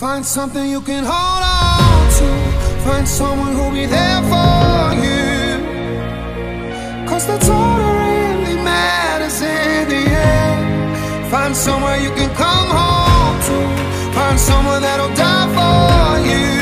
Find something you can hold on to. Find someone who'll be there for you. Cause that's all that really matters in the end. Find somewhere you can come home to. Find someone that'll die for you.